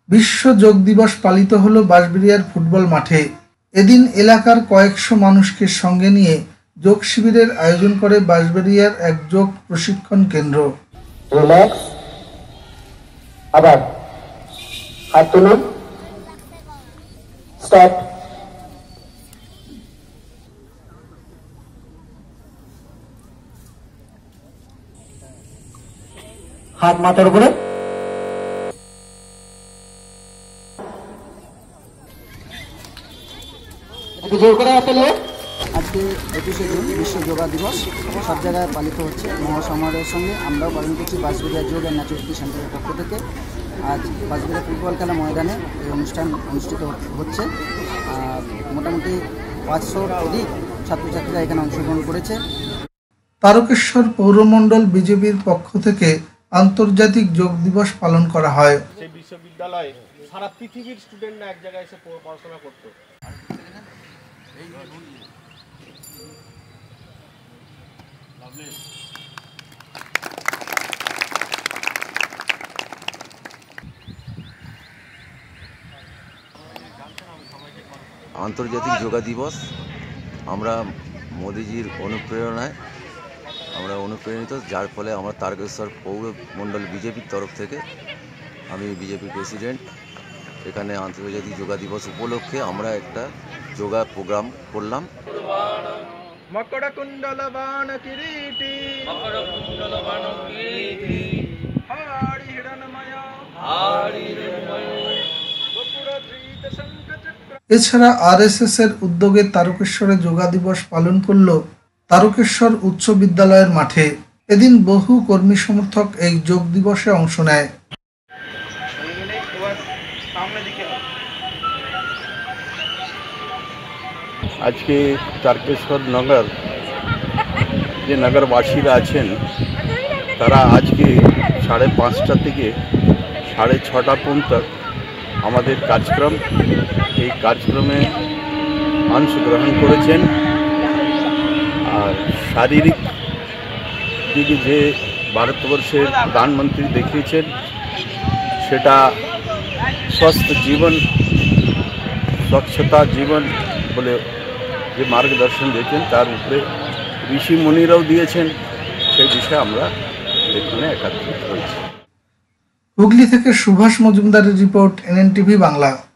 বিশ্ব যোগ দিবস পালিত হলো বাঁশবেড়িয়ার ফুটবল মাঠে। এদিন এলাকার কয়েকশো মানুষকে সঙ্গে নিয়ে যোগ শিবিরের আয়োজন করে বাঁশবেড়িয়ার এক যোগ প্রশিক্ষণ কেন্দ্র। রিল্যাক্স, আবার হাত তুলুন, স্টার্ট। হাত মাথার উপরে, জোর করে হাত তুলুন। আজকে 21শে জুন বিশ্ব যোগা দিবস সব জায়গায় পালিত হচ্ছে। মহাসমারোহের সঙ্গে আমরাও পালন করছি বাঁশবেড়িয়া যোগ অ্যান্ড ন্যাচুরালিটি সেন্টারের পক্ষ থেকে। আজ বাঁশবেড়িয়া ফুটবল খেলা ময়দানে এই অনুষ্ঠান অনুষ্ঠিত হচ্ছে। মোটামুটি 500-র অধিক ছাত্রছাত্রীরা এখানে অংশগ্রহণ করেছে। তারকেশ্বর পৌরমণ্ডল বিজেপির পক্ষ থেকে আন্তর্জাতিক যোগ দিবস পালন করা হয়। সেই বিশ্ববিদ্যালয়ে সারা পৃথিবীর স্টুডেন্টরা এক জায়গায় এসে পড়াশোনা করতো। আন্তর্জাতিক যোগা দিবস আমরা মোদিজির অনুপ্রেরণায় আমরা অনুপ্রাণিত, যার ফলে আমরা তারকেশ্বর পৌরমণ্ডল বিজেপির তরফ থেকে, আমি বিজেপির প্রেসিডেন্ট, এখানে আন্তর্জাতিক যোগা দিবস উপলক্ষে আমরা একটা যোগা প্রোগ্রাম করলাম। মকরকুণ্ডলবাণ কিরীটি হাড়ি হিরণময় এছাড়া RSS এর উদ্যোগে তারকেশ্বরে যোগা দিবস পালন করল তারকেশ্বর উচ্চ বিদ্যালয়ের মাঠে। এদিন বহু কর্মী সমর্থক এই যোগ দিবসে অংশ নেয়। আজকে তারকেশ্বর নগর যে নগরবাসীরা আছেন তারা আজকে 5:30 থেকে 6:30 পর্যন্ত আমাদের কার্যক্রম, এই কার্যক্রমে অংশগ্রহণ করেছেন। আর শারীরিক দিকে যে ভারতবর্ষের প্রধানমন্ত্রী দেখিয়েছেন সেটা স্वस्थ জীবন, স্বচ্ছতা জীবন বলে যে মার্গদর্শন দিয়েছেন তার উপরে ঋষি মুনিরাও দিয়েছেন। সেই বিষয়ে আমরা এখানে একত্রিত হয়েছি। হুগলি থেকে সুভাষ মজুমদারের রিপোর্ট, NNTV বাংলা।